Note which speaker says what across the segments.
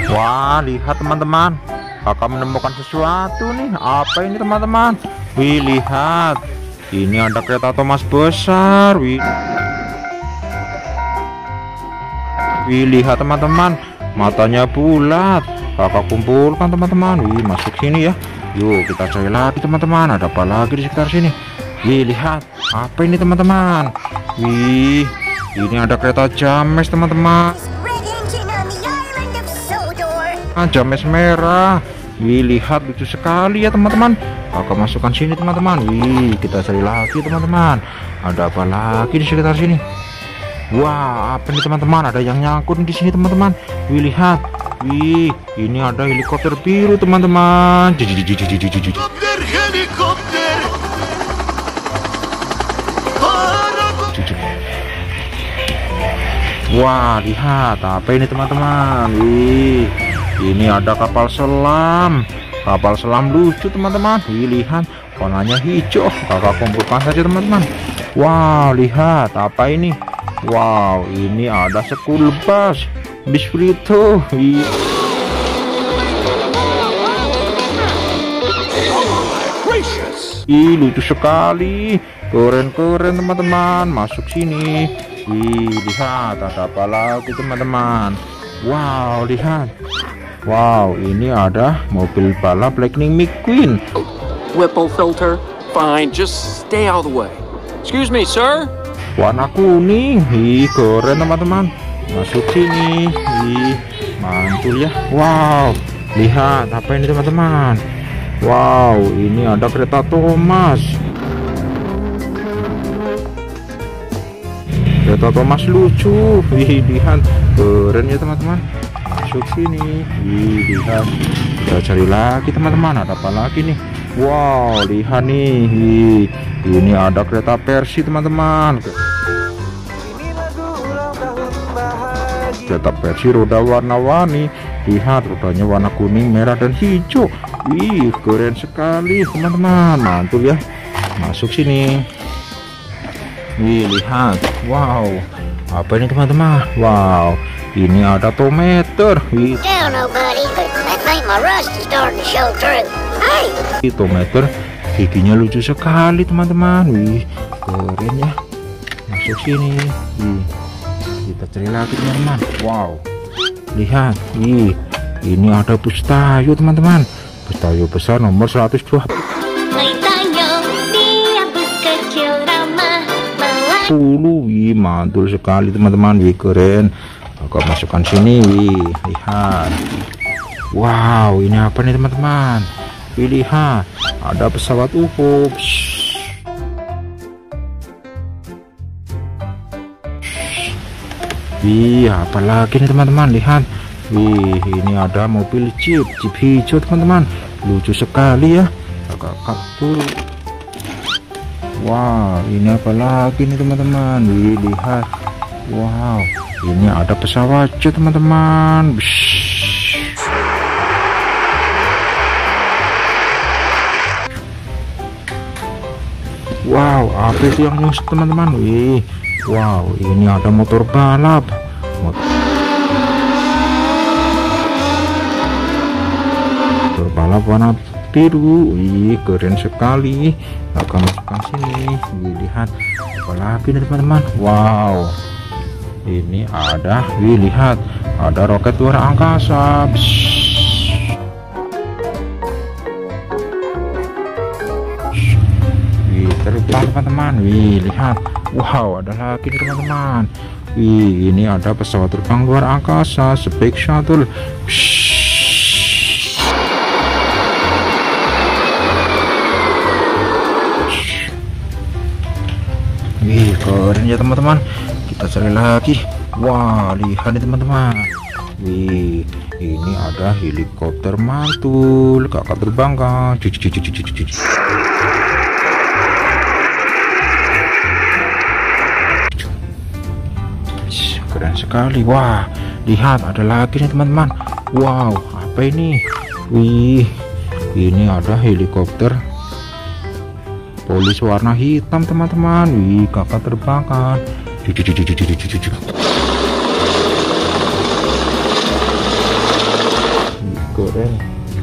Speaker 1: Wah, lihat teman-teman, kakak menemukan sesuatu nih. Apa ini teman-teman? Wih, lihat, ini ada kereta Thomas besar. Wih, lihat teman-teman, matanya bulat. Kakak kumpulkan teman-teman. Wih, masuk sini ya. Yuk kita cari lagi teman-teman, ada apa lagi di sekitar sini. Wih, lihat, apa ini teman-teman? Wih, ini ada kereta James teman-teman. James merah. Wih, lihat, lucu sekali ya teman-teman. Kakak masukkan sini teman-teman. Wih, kita cari lagi teman-teman, ada apa lagi di sekitar sini. Wah, apa ini teman-teman? Ada yang nyangkut di sini teman-teman. Wih, lihat. Wih, ini ada helikopter biru teman-teman. Wah, lihat, apa ini teman-teman? Wih, ini ada kapal selam. Kapal selam lucu teman-teman. Wih, lihat, warnanya hijau. Kakak kumpulkan saja teman-teman. Wow, lihat, apa ini? Wow, ini ada school bus bis Frito. Ih, lucu sekali, keren-keren teman-teman. Masuk sini. Wih, lihat, ada apa lagi teman-teman? Wow, lihat. Wow, ini ada mobil balap Lightning McQueen.
Speaker 2: Whipple filter, fine, just stay out of the way. Excuse me, sir.
Speaker 1: Warna kuning. Ih, keren teman-teman. Masuk sini. Ih, mantul ya. Wow, lihat, apa ini teman-teman? Wow, ini ada kereta Thomas. Kereta Thomas lucu. Wih, lihat, keren ya teman-teman. Masuk sini. Wih, lihat, kita cari lagi teman-teman, ada apa lagi nih? Wow, lihat nih. Wih, ini ada kereta Persi teman-teman. Kereta Persi roda warna-warni. Lihat, rodanya warna kuning, merah, dan hijau. Wih, keren sekali teman-teman. Mantul ya. Masuk sini. Wih, lihat. Wow, apa ini teman-teman? Wow, ini ada tometer. Wih, tometer giginya lucu sekali teman-teman. Wih, keren ya. Masuk sini. Wih, kita cari lagi teman-teman. Wow, lihat. Wih, ini ada bus Tayo teman-teman. Bus Tayo besar nomor 102. Wih, mantul sekali teman-teman. Wih, keren. Kakak masukkan sini. Wih, lihat. Wow, ini apa nih teman-teman? Wih, lihat, ada pesawat UFO. Wih, apa lagi nih teman-teman? Lihat. Wih, ini ada mobil jeep hijau teman-teman. Lucu sekali ya. Kakak dulu. Wow, ini apa lagi nih teman-teman? Wih, lihat. Wow, ini ada pesawat jet teman-teman. Wow, apa itu yang nyusut teman-teman? Wih, wow, ini ada motor balap. Motor balap warna biru. Wih, keren sekali. Akan masukkan sini. Wih, lihat, apalagi nih teman-teman? Wow, ini ada. Wih, lihat, ada roket luar angkasa. Wih, terbang teman-teman. Wih, lihat. Wow, ada lagi nih teman-teman. Wih, ini ada pesawat terbang luar angkasa Space Shuttle. Wih, keren ya teman-teman. Kita cari lagi. Wah, lihat nih teman-teman. Wih, ini ada helikopter mantul. Kakak terbangkan. Keren sekali. Wah, lihat, ada lagi nih teman-teman. Wow, apa ini? Wih, ini ada helikopter polis warna hitam teman-teman. Wih, kakak terbangkan. keren.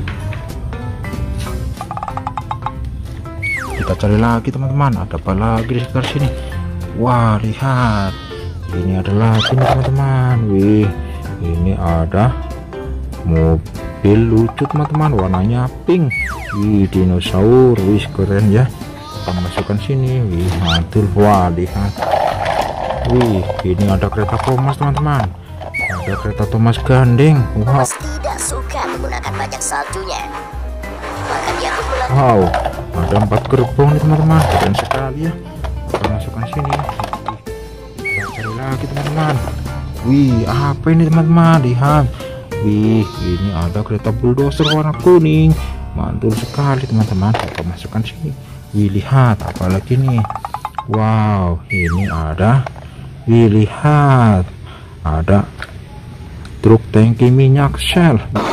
Speaker 1: Kita cari lagi teman-teman, ada apa lagi di sekitar sini? Wah, lihat, ini ada lagi nih teman-teman. Wih, ini ada mobil lucu teman-teman, warnanya pink. Wih, dinosaurus. Wih, keren ya. Kita masukkan sini. Wih, mantul. Wah, lihat. Wih, ini ada kereta Thomas teman-teman. Ada kereta Thomas gandeng. Wah,
Speaker 3: tidak suka menggunakan pajak saljunya. Maka dia pun
Speaker 1: wow, ada 4 gerbong nih teman-teman, keren sekali ya. Kita masukkan sini. Kita cari lagi teman-teman. Wih, apa ini teman-teman? Lihat. Wih, ini ada kereta bulldozer warna kuning. Mantul sekali teman-teman. Kita masukkan sini. Wih, lihat, apalagi nih? Wow, ini ada. Wih, lihat, ada truk tangki minyak Shell.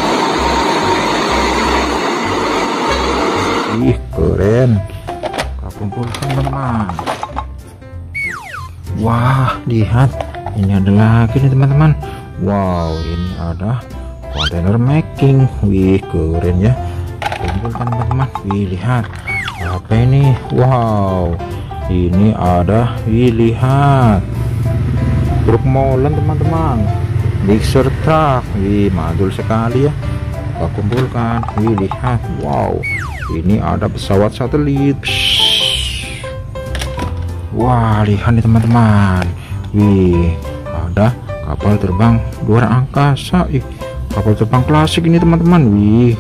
Speaker 1: Ih, keren. Kita kumpulkan teman-teman. Wah, lihat, ini ada lagi nih teman-teman. Wow, ini ada kontainer making. Wih, keren ya. Kumpulkan teman-teman. Wih, lihat, apa ini? Wow, ini ada. Wih, lihat, truk molen teman-teman, mixer truck. Wih, mantul sekali ya. Kita kumpulkan. Wih, lihat, wow, ini ada pesawat satelit. Wah, lihat nih teman-teman. Wih, ada kapal terbang luar angkasa. Ih, kapal terbang klasik ini teman-teman. Wih,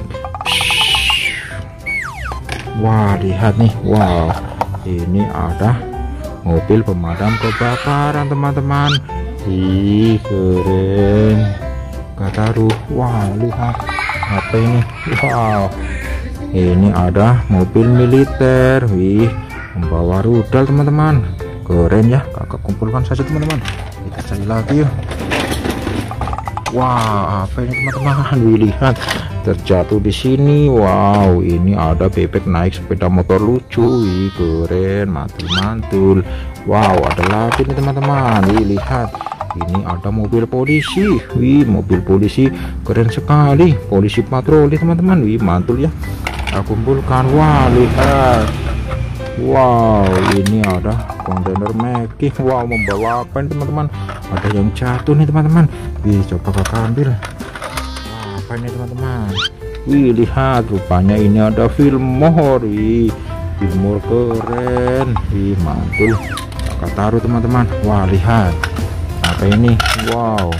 Speaker 1: wah, lihat nih. Wow, ini ada mobil pemadam kebakaran teman-teman. Ih, keren. Kataru. Wah, lihat, apa ini? Wow, ini ada mobil militer. Wih, membawa rudal teman-teman, keren ya. Kakak kumpulkan saja teman-teman. Kita cari lagi yuk. Wah, apa ini teman-teman? Wih, lihat, terjatuh di sini. Wow, ini ada bebek naik sepeda motor lucu. Wih, keren, mantul-mantul. Wow, ada lagi nih teman-teman. Wih, lihat, ini ada mobil polisi. Wih, mobil polisi keren sekali. Polisi patroli teman-teman. Wih, mantul ya. Kita kumpulkan. Wah, lihat. Wow, ini ada kontainer making. Wow, membawa apa ini teman-teman? Ada yang jatuh nih teman-teman. Wih, coba kakak ambil. Wah, apa ini teman-teman? Wih, lihat, rupanya ini ada Fillmore. Wih, Fillmore keren. Wih, mantul. Kakak taruh teman-teman. Wah, lihat, apa ini? Wow,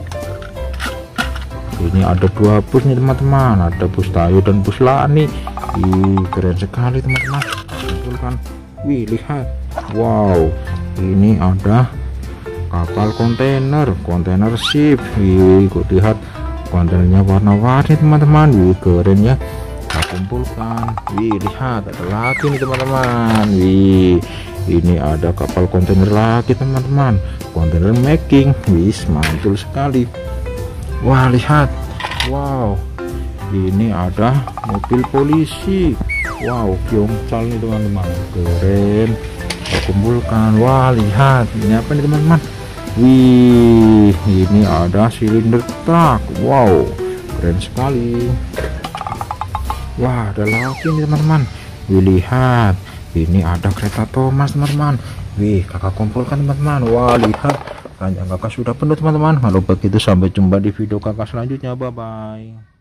Speaker 1: ini ada 2 bus nih teman-teman. Ada bus Tayo dan bus Lani. Wih, keren sekali teman-teman. Kumpulkan. Wih, lihat, wow, ini ada kapal kontainer ship. Wih, lihat, kontainernya warna-warni teman-teman. Wih, keren ya. Kita kumpulkan. Wih, lihat, ada lagi nih teman-teman. Wih, ini ada kapal kontainer lagi teman-teman, kontainer making. Wih, mantul sekali. Wah, lihat, wow, ini ada mobil polisi. Wow, Kyongchal nih teman-teman, keren. Kita kumpulkan. Wah, lihat, ini apa nih teman-teman? Wih, ini ada silinder truk. Wow, keren sekali. Wah, ada lagi nih teman-teman. Wih, lihat, ini ada kereta Thomas teman-teman. Wih, kakak kumpulkan teman-teman. Wah, lihat, keranjang kakak sudah penuh teman-teman. Kalau begitu sampai jumpa di video kakak selanjutnya. Bye bye.